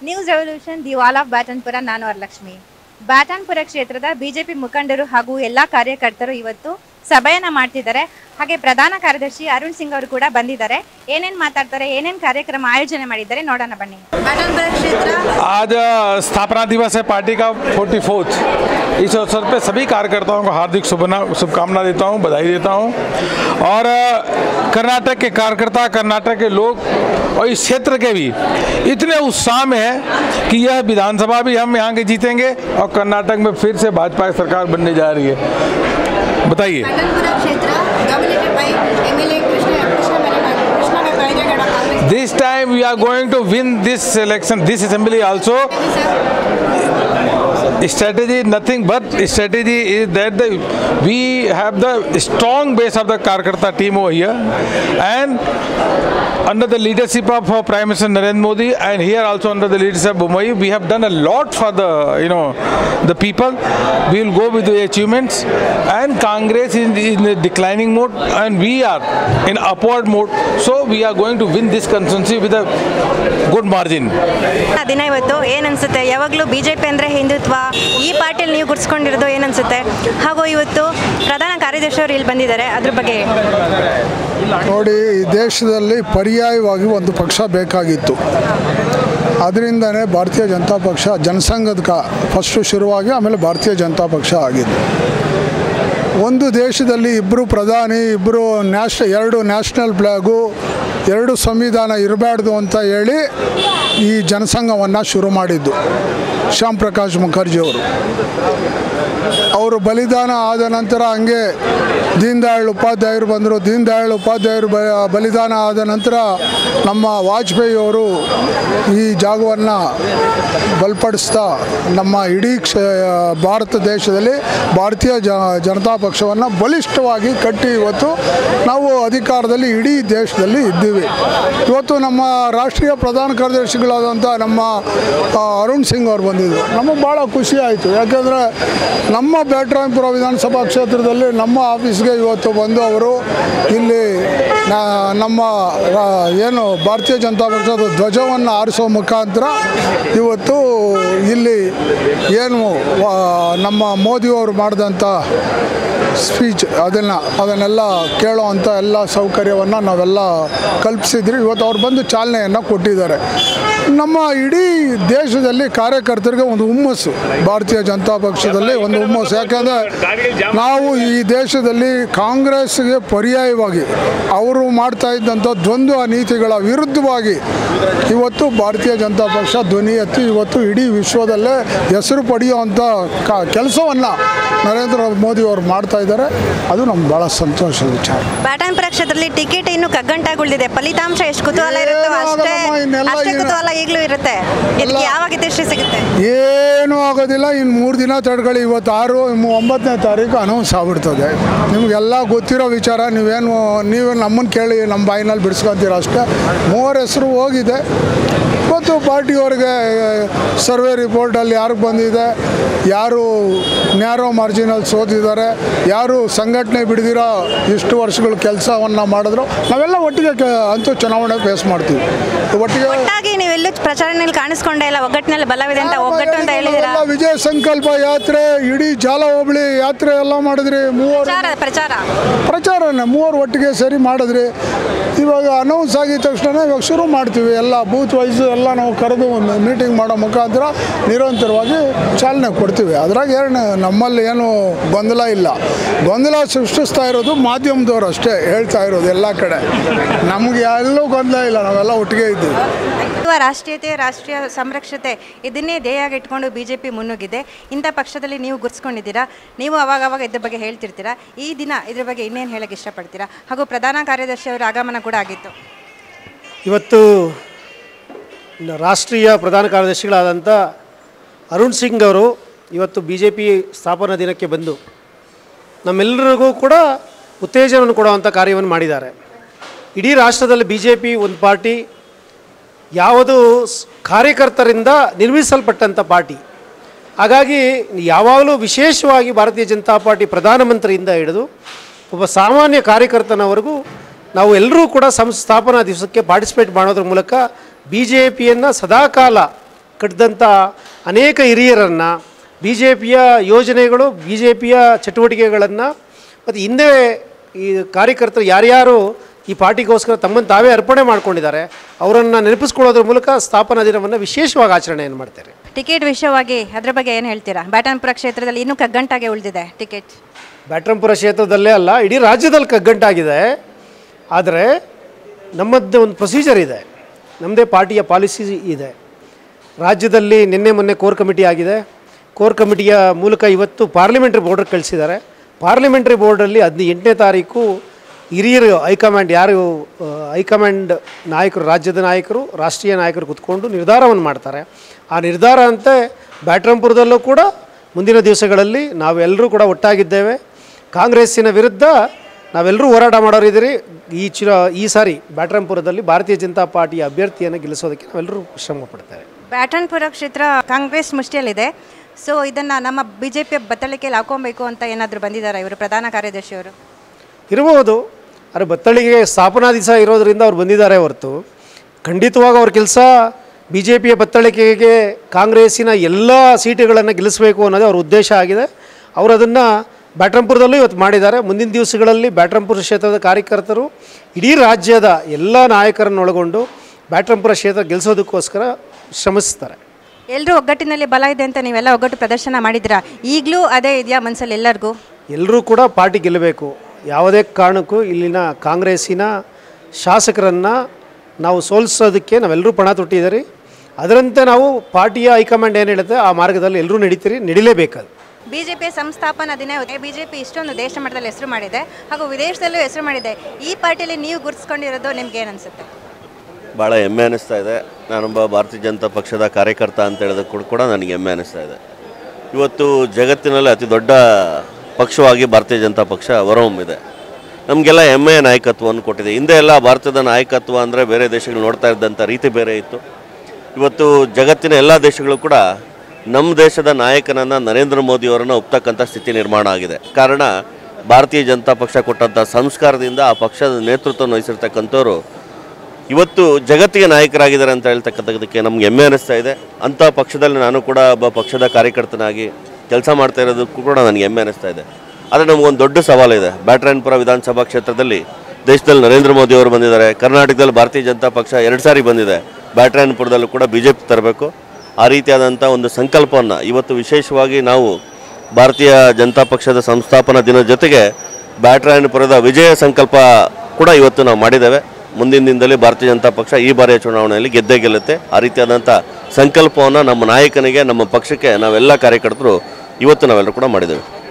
News revolution the wall of Batanpura. ನಾನು ವರಲಕ್ಷ್ಮಿ. ಬ್ಯಾಟನ್ಪುರ ಕ್ಷೇತ್ರದ BJP ಮುಖಂಡರು ಹಾಗೂ ಎಲ್ಲ ಕಾರ್ಯಕರ್ತರು ಇವತ್ತು ಸಭೆಯನ್ನ ಮಾಡ್ತಿದ್ದಾರೆ. ಹಾಗೆ ಪ್ರಧಾನ ಕಾರ್ಯದರ್ಶಿ ಅರುಣ್ ಸಿಂಗ್ ಅವರು ಕೂಡ ಬಂದಿದ್ದಾರೆ. ಏನೇನು ಮಾತಾಡ್ತಾರೆ, ಏನೇನು ಕಾರ್ಯಕ್ರಮ ಆಯೋಜನೆ ಮಾಡಿದ್ದಾರೆ ನೋಡೋಣ ಬನ್ನಿ. ಬ್ಯಾಟನ್ಪುರ ಕ್ಷೇತ್ರ आज स्थापना दिवस है पार्टी का 44th। इस अवसर पे सभी कार्यकर्ताओं को हार्दिक शुभकामना देता हूँ, बधाई देता हूँ। और कर्नाटक के कार्यकर्ता, कर्नाटक के लोग और इस क्षेत्र के भी इतने उत्साह में है कि यह विधानसभा भी हम यहाँ के जीतेंगे और कर्नाटक में फिर से भाजपा की सरकार बनने जा रही है। बताइए। This time we are going to win this election, this assembly also. Strategy, nothing but strategy is that we have the strong base of the Karkarta team over here, and under the leadership of Prime Minister Narendra Modi, and here also under the leadership of Bumai, we have done a lot for the the people. We will go with the achievements, and Congress is in a declining mode, and we are in upward mode. So we are going to win this constituency with a good margin. ದಿನ ಇವತ್ತು ಏನು ಅನ್ಸುತ್ತೆ? ಯಾವಾಗಲೂ BJP ಅಂದರೆ ಹಿಂದುತ್ವ, ಈ ಪಾರ್ಟಿಯಲ್ಲಿ ನೀವು ಗುರ್ಸ್ಕೊಂಡಿರೋದು ಏನು ಅನ್ಸುತ್ತೆ? ಹಾಗೂ ಇವತ್ತು ಪ್ರಧಾನ ಕಾರ್ಯದರ್ಶಿ ಅವರು ಇಲ್ಲಿ ಬಂದಿದ್ದಾರೆ, ಅದ್ರ ಬಗ್ಗೆ ನೋಡಿ. ಈ ದೇಶದಲ್ಲಿ ಪರ್ಯಾಯವಾಗಿ ಒಂದು ಪಕ್ಷ ಬೇಕಾಗಿತ್ತು. ಅದರಿಂದನೇ ಭಾರತೀಯ ಜನತಾ ಪಕ್ಷ ಜನಸಂಘದ ಫಸ್ಟು ಶುರುವಾಗಿ ಆಮೇಲೆ ಭಾರತೀಯ ಜನತಾ ಪಕ್ಷ ಆಗಿದ್ದು. ಒಂದು ದೇಶದಲ್ಲಿ ಇಬ್ಬರು ಪ್ರಧಾನಿ, ಎರಡು ನ್ಯಾಷನಲ್ ಫ್ಲ್ಯಾಗು, ಎರಡು ಸಂವಿಧಾನ ಇರಬಾರ್ದು ಅಂತ ಹೇಳಿ ಈ ಜನಸಂಘವನ್ನು ಶುರು ಮಾಡಿದ್ದು ಶ್ಯಾಮ್ ಪ್ರಕಾಶ್ ಮುಖರ್ಜಿಯವರು. ಅವರು ಬಲಿದಾನ ಆದ ನಂತರ ಹಂಗೆ ದೀನ್ ದಯಾಳ್ ಉಪಾಧ್ಯಾಯರು ಬಂದರು. ದೀನ್ ದಯಾಳ್ ಉಪಾಧ್ಯಾಯರು ಬಲಿದಾನ ಆದ ನಂತರ ನಮ್ಮ ವಾಜಪೇಯಿಯವರು ಈ ಜಾಗವನ್ನು ಬಲಪಡಿಸ್ತಾ ನಮ್ಮ ಇಡೀ ಭಾರತ ದೇಶದಲ್ಲಿ ಭಾರತೀಯ ಜನತಾ ಪಕ್ಷವನ್ನು ಬಲಿಷ್ಠವಾಗಿ ಕಟ್ಟಿ ಇವತ್ತು ನಾವು ಅಧಿಕಾರದಲ್ಲಿ ಇಡೀ ದೇಶದಲ್ಲಿ ಇದ್ದೀವಿ. ಇವತ್ತು ನಮ್ಮ ರಾಷ್ಟ್ರೀಯ ಪ್ರಧಾನ ಕಾರ್ಯದರ್ಶಿಗಳಾದಂಥ ನಮ್ಮ ಅರುಣ್ ಸಿಂಗ್ ಅವರು ಬಂದಿದ್ದರು. ನಮಗೆ ಭಾಳ ಖುಷಿ ಆಯಿತು. ಯಾಕೆಂದರೆ ನಮ್ಮ ಬ್ಯಾಟರಾಯನಪುರ ವಿಧಾನಸಭಾ ಕ್ಷೇತ್ರದಲ್ಲಿ ನಮ್ಮ ಆಫೀಸ್ಗೆ ಇವತ್ತು ಬಂದು ಅವರು ಇಲ್ಲಿ ನಮ್ಮ ಏನು ಭಾರತೀಯ ಜನತಾ ಪಕ್ಷದ ಧ್ವಜವನ್ನು ಹಾರಿಸೋ ಮುಖಾಂತರ ಇವತ್ತು ಇಲ್ಲಿ ಏನು ನಮ್ಮ ಮೋದಿಯವರು ಮಾಡಿದಂಥ ಸ್ಪೀಚ್ ಅದನ್ನೆಲ್ಲ ಕೇಳೋವಂಥ ಎಲ್ಲ ಸೌಕರ್ಯವನ್ನು ನಾವೆಲ್ಲ ಕಲ್ಪಿಸಿದ್ರಿ. ಇವತ್ತು ಅವ್ರು ಬಂದು ಚಾಲನೆಯನ್ನು ಕೊಟ್ಟಿದ್ದಾರೆ. ನಮ್ಮ ಇಡೀ ದೇಶದಲ್ಲಿ ಕಾರ್ಯಕರ್ತರಿಗೆ ಒಂದು ಹುಮ್ಮಸ್ಸು, ಭಾರತೀಯ ಜನತಾ ಪಕ್ಷದಲ್ಲಿ ಒಂದು ಹುಮ್ಮಸ್ಸು. ಯಾಕೆಂದರೆ ನಾವು ಈ ದೇಶದಲ್ಲಿ ಕಾಂಗ್ರೆಸ್ಗೆ ಪರ್ಯಾಯವಾಗಿ ಅವರು ಮಾಡ್ತಾ ಇದ್ದಂಥ ದ್ವಂದ್ವ ನೀತಿಗಳ ವಿರುದ್ಧವಾಗಿ ಇವತ್ತು ಭಾರತೀಯ ಜನತಾ ಪಕ್ಷ ಧ್ವನಿ ಎತ್ತಿ ಇವತ್ತು ಇಡೀ ವಿಶ್ವದಲ್ಲೇ ಹೆಸರು ಪಡೆಯುವಂಥ ಕೆಲಸವನ್ನು ನರೇಂದ್ರ ಮೋದಿ ಅವರು ಮಾಡ್ತಾ ಇದ್ದಾರೆ. ಅದು ನಮ್ಗೆ ಭಾಳ ಸಂತೋಷದ ವಿಚಾರ. ಬ್ಯಾಟನ್ಪುರ ಕ್ಷೇತ್ರದಲ್ಲಿ ಟಿಕೆಟ್ ಇನ್ನು ಕಗ್ಗಂಟಾಗುಳಿದಿದೆ. ಫಲಿತಾಂಶ ಎಷ್ಟು ಕುತೂಹಲ ಇರುತ್ತೋ ಅಷ್ಟೇ ಕುತೂಹಲ ಈಗಲೂ ಇರುತ್ತೆ. ಯಾವಾಗ ಇತಿಶ್ರೀ ಸಿಗುತ್ತೆ? ಏನೂ ಆಗೋದಿಲ್ಲ. ಇನ್ನು 3 ದಿನ ತಡ್ಕೊಳ್ಳಿ. ಇವತ್ತು 9ನೇ ತಾರೀಕು ಅನೌನ್ಸ್ ಆಗ್ಬಿಡ್ತದೆ. ನಿಮಗೆಲ್ಲ ಗೊತ್ತಿರೋ ವಿಚಾರ. ನೀವು ನಮ್ಮನ್ನು ಕೇಳಿ ನಮ್ಮ ಬಾಯಿನಲ್ಲಿ ಬಿಡಿಸ್ಕೊತೀರ ಅಷ್ಟೇ. 3 ಹೆಸರು ಹೋಗಿದೆ. ಇವತ್ತು ಪಾರ್ಟಿಯವ್ರಿಗೆ ಸರ್ವೆ ರಿಪೋರ್ಟಲ್ಲಿ ಯಾರಿಗೆ ಬಂದಿದೆ, ಯಾರು ನ್ಯಾರೋ ಮಾರ್ಜಿನಲ್ಲಿ ಸೋತಿದ್ದಾರೆ, ಯಾರು ಸಂಘಟನೆ ಬಿಡ್ದಿರೋ ಇಷ್ಟು ವರ್ಷಗಳು ಕೆಲಸವನ್ನು ಮಾಡಿದ್ರು, ನಾವೆಲ್ಲ ಒಟ್ಟಿಗೆ ಅಂತೂ ಚುನಾವಣೆ ಫೇಸ್ ಮಾಡ್ತೀವಿ. ಒಟ್ಟಿಗೆ ನೀವೆಲ್ಲೂ ಪ್ರಚಾರದಲ್ಲಿ ಕಾಣಿಸ್ಕೊಂಡೇ ಇಲ್ಲ. ಒಗ್ಗಟ್ಟಿನಲ್ಲಿ ಬಲವಿದೆ ಅಂತ ಒಗ್ಗಟ್ಟು ಅಂತ ಹೇಳಿದ್ದೀರಾ. ವಿಜಯ ಸಂಕಲ್ಪ ಯಾತ್ರೆ, ಇಡೀ ಜಾಲ ಹೋಬಳಿ ಯಾತ್ರೆ ಎಲ್ಲ ಮಾಡಿದ್ರಿ. ಪ್ರಚಾರನೇ 3 ಒಟ್ಟಿಗೆ ಸೇರಿ ಮಾಡಿದ್ರಿ. ಇವಾಗ ಅನೌನ್ಸ್ ಆಗಿದ ತಕ್ಷಣ ಇವಾಗ ಶುರು ಮಾಡ್ತೀವಿ. ಎಲ್ಲ ಬೂತ್ ವೈಸ್ ಎಲ್ಲ ನಾವು ಕರೆದು ಮೀಟಿಂಗ್ ಮಾಡೋ ಮುಖಾಂತರ ನಿರಂತರವಾಗಿ ಚಾಲನೆ ಕೊಡ್ತೀವಿ. ಅದ್ರಾಗ ನಮ್ಮಲ್ಲಿ ಏನು ಗೊಂದಲ ಇಲ್ಲ. ಗೊಂದಲ ಸೃಷ್ಟಿಸ್ತಾ ಇರೋದು ಮಾಧ್ಯಮದವ್ರು ಅಷ್ಟೇ ಹೇಳ್ತಾ ಇರೋದು ಎಲ್ಲ ಕಡೆ. ನಮಗೆ ಎಲ್ಲೂ ಗೊಂದಲ ಇಲ್ಲ, ನಾವೆಲ್ಲ ಒಟ್ಟಿಗೆ ಇದ್ದೀವಿ. ರಾಷ್ಟ್ರೀಯತೆ, ರಾಷ್ಟ್ರೀಯ ಸಂರಕ್ಷತೆ ಇದನ್ನೇ ಧ್ಯೇಯಾಗಿ ಇಟ್ಕೊಂಡು ಬಿಜೆಪಿ ಮುನ್ನುಗ್ಗಿದೆ. ಇಂಥ ಪಕ್ಷದಲ್ಲಿ ನೀವು ಗುರ್ಸ್ಕೊಂಡಿದ್ದೀರಾ. ನೀವು ಅವಾಗವಾಗ ಇದ್ರ ಬಗ್ಗೆ ಹೇಳ್ತಿರ್ತೀರಾ. ಈ ದಿನ ಇದ್ರ ಬಗ್ಗೆ ಇನ್ನೇನು ಹೇಳಕ್ಕೆ ಇಷ್ಟಪಡ್ತೀರಾ? ಹಾಗೂ ಪ್ರಧಾನ ಕಾರ್ಯದರ್ಶಿ ಅವರ ಆಗಮನ ಕೂಡ ಆಗಿತ್ತು. ಇವತ್ತು ರಾಷ್ಟ್ರೀಯ ಪ್ರಧಾನ ಕಾರ್ಯದರ್ಶಿಗಳಾದಂಥ ಅರುಣ್ ಸಿಂಗ್ ಅವರು ಇವತ್ತು BJP ಸ್ಥಾಪನಾ ದಿನಕ್ಕೆ ಬಂದು ನಮ್ಮೆಲ್ಲರಿಗೂ ಕೂಡ ಉತ್ತೇಜನವನ್ನು ಕೊಡುವಂಥ ಕಾರ್ಯವನ್ನು ಮಾಡಿದ್ದಾರೆ. ಇಡೀ ರಾಷ್ಟ್ರದಲ್ಲಿ BJP ಒಂದು ಪಾರ್ಟಿ, ಯಾವುದು ಕಾರ್ಯಕರ್ತರಿಂದ ನಿರ್ಮಿಸಲ್ಪಟ್ಟಂಥ ಪಾರ್ಟಿ. ಹಾಗಾಗಿ ಯಾವಾಗಲೂ ವಿಶೇಷವಾಗಿ ಭಾರತೀಯ ಜನತಾ ಪಾರ್ಟಿ ಪ್ರಧಾನಮಂತ್ರಿಯಿಂದ ಹಿಡಿದು ಒಬ್ಬ ಸಾಮಾನ್ಯ ಕಾರ್ಯಕರ್ತನವರೆಗೂ ನಾವು ಎಲ್ಲರೂ ಕೂಡ ಸಂಸ್ಥಾಪನಾ ದಿವಸಕ್ಕೆ ಪಾರ್ಟಿಸಿಪೇಟ್ ಮಾಡೋದ್ರ ಮೂಲಕ BJPಯನ್ನು ಸದಾಕಾಲ ಕಟ್ಟಿದಂಥ ಅನೇಕ ಹಿರಿಯರನ್ನು, ಬಿ ಜೆ ಪಿಯ ಯೋಜನೆಗಳು, ಬಿ ಜೆ ಪಿಯ ಚಟುವಟಿಕೆಗಳನ್ನು ಮತ್ತು ಹಿಂದೆ ಈ ಕಾರ್ಯಕರ್ತರು ಯಾರ್ಯಾರು ಈ ಪಾರ್ಟಿಗೋಸ್ಕರ ತಮ್ಮನ್ನು ತಾವೇ ಅರ್ಪಣೆ ಮಾಡ್ಕೊಂಡಿದ್ದಾರೆ ಅವರನ್ನು ನೆನಪಿಸ್ಕೊಳ್ಳೋದ್ರ ಮೂಲಕ ಸ್ಥಾಪನಾ ದಿನವನ್ನು ವಿಶೇಷವಾಗಿ ಆಚರಣೆಯನ್ನು ಮಾಡ್ತಾರೆ. ಟಿಕೆಟ್ ವಿಷಯವಾಗಿ ಅದರ ಬಗ್ಗೆ ಏನು ಹೇಳ್ತೀರಾ? ಬ್ಯಾಟನ್ಪುರ ಕ್ಷೇತ್ರದಲ್ಲಿ ಇನ್ನೂ ಕಗ್ಗಂಟಾಗೆ ಉಳಿದಿದೆ ಟಿಕೆಟ್. ಬ್ಯಾಟರಾಯನಪುರ ಕ್ಷೇತ್ರದಲ್ಲೇ ಅಲ್ಲ, ಇಡೀ ರಾಜ್ಯದಲ್ಲಿ ಕಗ್ಗಂಟಾಗಿದೆ. ಆದರೆ ನಮ್ಮದೇ ಒಂದು ಪ್ರೊಸೀಜರ್ ಇದೆ, ನಮ್ಮದೇ ಪಾರ್ಟಿಯ ಪಾಲಿಸಿ ಇದೆ. ರಾಜ್ಯದಲ್ಲಿ ನಿನ್ನೆ ಮೊನ್ನೆ ಕೋರ್ ಕಮಿಟಿ ಆಗಿದೆ. ಕೋರ್ ಕಮಿಟಿಯ ಮೂಲಕ ಇವತ್ತು ಪಾರ್ಲಿಮೆಂಟ್ರಿ ಬೋರ್ಡ್ಗೆ ಕಳಿಸಿದ್ದಾರೆ. ಪಾರ್ಲಿಮೆಂಟ್ರಿ ಬೋರ್ಡಲ್ಲಿ 18ನೇ ತಾರೀಕು ಹಿರಿಯರು ಹೈಕಮಾಂಡ್, ಯಾರು ಹೈಕಮಾಂಡ್ ನಾಯಕರು, ರಾಜ್ಯದ ನಾಯಕರು, ರಾಷ್ಟ್ರೀಯ ನಾಯಕರು ಕೂತ್ಕೊಂಡು ನಿರ್ಧಾರವನ್ನು ಮಾಡ್ತಾರೆ. ಆ ನಿರ್ಧಾರ ಅಂತೆ ಬ್ಯಾಟರಾಯನಪುರದಲ್ಲೂ ಕೂಡ ಮುಂದಿನ ದಿವಸಗಳಲ್ಲಿ ನಾವೆಲ್ಲರೂ ಕೂಡ ಒಟ್ಟಾಗಿದ್ದೇವೆ. ಕಾಂಗ್ರೆಸ್ಸಿನ ವಿರುದ್ಧ ನಾವೆಲ್ಲರೂ ಹೋರಾಟ ಮಾಡೋರಿದ್ದೀರಿ. ಈ ಸಾರಿ ಬ್ಯಾಟರಾಯನಪುರದಲ್ಲಿ ಭಾರತೀಯ ಜನತಾ ಪಾರ್ಟಿಯ ಅಭ್ಯರ್ಥಿಯನ್ನು ಗೆಲ್ಲಿಸೋದಕ್ಕೆ ನಾವೆಲ್ಲರೂ ಶ್ರಮ ಪಡ್ತೇವೆ. ಬ್ಯಾಟನ್ಪುರ ಕ್ಷೇತ್ರ ಕಾಂಗ್ರೆಸ್ ಮುಷ್ಟಿಯಲ್ಲಿದೆ. ಸೊ ಇದನ್ನು ನಮ್ಮ ಬಿ ಜೆ ಪಿಯ ಬತ್ತಳಿಕೆಯಲ್ಲಿ ಹಾಕೊಬೇಕು ಅಂತ ಏನಾದರೂ ಬಂದಿದ್ದಾರೆ ಇವರು ಪ್ರಧಾನ ಕಾರ್ಯದರ್ಶಿಯವರು? ಇರಬಹುದು, ಆದರೆ ಬತ್ತಳಿಗೆ ಸ್ಥಾಪನಾ ದಿವಸ ಇರೋದರಿಂದ ಅವ್ರು ಬಂದಿದ್ದಾರೆ ಹೊರತು ಖಂಡಿತವಾಗಿ ಅವ್ರ ಕೆಲಸ ಬಿ ಜೆ ಪಿಯ ಬತ್ತಳಿಕೆಗೆ ಕಾಂಗ್ರೆಸ್ಸಿನ ಎಲ್ಲ ಸೀಟುಗಳನ್ನು ಗೆಲ್ಲಿಸಬೇಕು ಅನ್ನೋದೇ ಅವ್ರ ಉದ್ದೇಶ ಆಗಿದೆ. ಅವರು ಅದನ್ನು ಬ್ಯಾಟರಾಯನಪುರದಲ್ಲೂ ಇವತ್ತು ಮಾಡಿದ್ದಾರೆ. ಮುಂದಿನ ದಿವಸಗಳಲ್ಲಿ ಬ್ಯಾಟರಾಯನಪುರ ಕ್ಷೇತ್ರದ ಕಾರ್ಯಕರ್ತರು ಇಡೀ ರಾಜ್ಯದ ಎಲ್ಲ ನಾಯಕರನ್ನು ಒಳಗೊಂಡು ಬ್ಯಾಟರಾಯನಪುರ ಕ್ಷೇತ್ರ ಗೆಲ್ಲಿಸೋದಕ್ಕೋಸ್ಕರ ಶ್ರಮಿಸ್ತಾರೆ. ಎಲ್ಲರೂ ಒಗ್ಗಟ್ಟಿನಲ್ಲಿ ಬಲ ಇದೆ ಅಂತ ನೀವೆಲ್ಲ ಒಗ್ಗಟ್ಟು ಪ್ರದರ್ಶನ ಮಾಡಿದ್ದೀರಾ. ಈಗಲೂ ಅದೇ ಇದೆಯಾ ಮನಸ್ಸಲ್ಲಿ ಎಲ್ಲರಿಗೂ? ಎಲ್ಲರೂ ಕೂಡ ಪಾರ್ಟಿ ಗೆಲ್ಲಬೇಕು. ಯಾವುದೇ ಕಾರಣಕ್ಕೂ ಇಲ್ಲಿನ ಕಾಂಗ್ರೆಸ್ಸಿನ ಶಾಸಕರನ್ನು ನಾವು ಸೋಲಿಸೋದಕ್ಕೆ ನಾವೆಲ್ಲರೂ ಪಣ ತೊಟ್ಟಿದ್ದೀರಿ. ಅದರಂತೆ ನಾವು ಪಾರ್ಟಿಯ ಹೈಕಮಾಂಡ್ ಏನು ಹೇಳುತ್ತೆ ಆ ಮಾರ್ಗದಲ್ಲಿ ಎಲ್ಲರೂ ನಡಿಲೇಬೇಕದು. ಬಿಜೆಪಿಯ ಸಂಸ್ಥಾಪನಾ ದಿನ ಬಿಜೆಪಿ ಇಷ್ಟೊಂದು ದೇಶ ಮಟ್ಟದಲ್ಲಿ ಹೆಸರು ಮಾಡಿದೆ, ಹಾಗೂ ವಿದೇಶದಲ್ಲೂ ಹೆಸರು ಮಾಡಿದೆ. ಈ ಪಾರ್ಟಿಯಲ್ಲಿ ನೀವು ಗುರುತಿಸ್ಕೊಂಡಿರೋದು ನಿಮ್ಗೆ ಏನು ಅನಿಸುತ್ತೆ? ಭಾಳ ಹೆಮ್ಮೆ ಅನ್ನಿಸ್ತಾ ಇದೆ. ನಾನೊಬ್ಬ ಭಾರತೀಯ ಜನತಾ ಪಕ್ಷದ ಕಾರ್ಯಕರ್ತ ಅಂತ ಹೇಳಿದಕ್ಕೂ ಕೂಡ ನನಗೆ ಹೆಮ್ಮೆ ಅನ್ನಿಸ್ತಾ ಇದೆ. ಇವತ್ತು ಜಗತ್ತಿನಲ್ಲಿ ಅತಿ ದೊಡ್ಡ ಪಕ್ಷವಾಗಿ ಭಾರತೀಯ ಜನತಾ ಪಕ್ಷ ಹೊರಹೊಮ್ಮಿದೆ. ನಮಗೆಲ್ಲ ಹೆಮ್ಮೆಯ ನಾಯಕತ್ವವನ್ನು ಕೊಟ್ಟಿದೆ. ಹಿಂದೆ ಎಲ್ಲ ಭಾರತದ ನಾಯಕತ್ವ ಅಂದರೆ ಬೇರೆ ದೇಶಗಳು ನೋಡ್ತಾ ಇದ್ದಂಥ ರೀತಿ ಬೇರೆ ಇತ್ತು. ಇವತ್ತು ಜಗತ್ತಿನ ಎಲ್ಲ ದೇಶಗಳು ಕೂಡ ನಮ್ಮ ದೇಶದ ನಾಯಕನನ್ನು ನರೇಂದ್ರ ಮೋದಿಯವರನ್ನು ಒಪ್ತಕ್ಕಂಥ ಸ್ಥಿತಿ ನಿರ್ಮಾಣ ಆಗಿದೆ. ಕಾರಣ ಭಾರತೀಯ ಜನತಾ ಪಕ್ಷ ಕೊಟ್ಟಂಥ ಸಂಸ್ಕಾರದಿಂದ ಆ ಪಕ್ಷದ ನೇತೃತ್ವವನ್ನು ವಹಿಸಿರ್ತಕ್ಕಂಥವ್ರು ಇವತ್ತು ಜಗತ್ತಿಗೆ ನಾಯಕರಾಗಿದ್ದಾರೆ ಅಂತ ಹೇಳ್ತಕ್ಕಂಥದ್ದಕ್ಕೆ ನಮ್ಗೆ ಹೆಮ್ಮೆ ಅನ್ನಿಸ್ತಾ ಇದೆ. ಅಂಥ ಪಕ್ಷದಲ್ಲಿ ನಾನು ಕೂಡ ಒಬ್ಬ ಪಕ್ಷದ ಕಾರ್ಯಕರ್ತನಾಗಿ ಕೆಲಸ ಮಾಡ್ತಾ ಇರೋದಕ್ಕೂ ಕೂಡ ನನಗೆ ಹೆಮ್ಮೆ ಅನ್ನಿಸ್ತಾ ಇದೆ. ಆದರೆ ನಮಗೊಂದು ದೊಡ್ಡ ಸವಾಲಿದೆ. ಬ್ಯಾಟರಾಯನಪುರ ವಿಧಾನಸಭಾ ಕ್ಷೇತ್ರದಲ್ಲಿ ದೇಶದಲ್ಲಿ ನರೇಂದ್ರ ಮೋದಿ ಅವರು ಬಂದಿದ್ದಾರೆ. ಕರ್ನಾಟಕದಲ್ಲಿ ಭಾರತೀಯ ಜನತಾ ಪಕ್ಷ 2 ಸಾರಿ ಬಂದಿದೆ. ಬ್ಯಾಟರಾಯನಪುರದಲ್ಲೂ ಕೂಡ BJP ತರಬೇಕು. ಆ ರೀತಿಯಾದಂಥ ಒಂದು ಸಂಕಲ್ಪವನ್ನು ಇವತ್ತು ವಿಶೇಷವಾಗಿ ನಾವು ಭಾರತೀಯ ಜನತಾ ಪಕ್ಷದ ಸಂಸ್ಥಾಪನಾ ದಿನದ ಜೊತೆಗೆ ಬ್ಯಾಟರಾಯನಪುರದ ವಿಜಯ ಸಂಕಲ್ಪ ಕೂಡ ಇವತ್ತು ನಾವು ಮಾಡಿದ್ದೇವೆ. ಮುಂದಿನ ದಿನದಲ್ಲಿ ಭಾರತೀಯ ಜನತಾ ಪಕ್ಷ ಈ ಬಾರಿಯ ಚುನಾವಣೆಯಲ್ಲಿ ಗೆದ್ದೇ ಗೆಲ್ಲುತ್ತೆ. ಆ ರೀತಿಯಾದಂಥ ಸಂಕಲ್ಪವನ್ನು ನಮ್ಮ ನಾಯಕನಿಗೆ, ನಮ್ಮ ಪಕ್ಷಕ್ಕೆ ನಾವೆಲ್ಲ ಕಾರ್ಯಕರ್ತರು ಇವತ್ತು ನಾವೆಲ್ಲರೂ ಕೂಡ ಮಾಡಿದ್ದೇವೆ.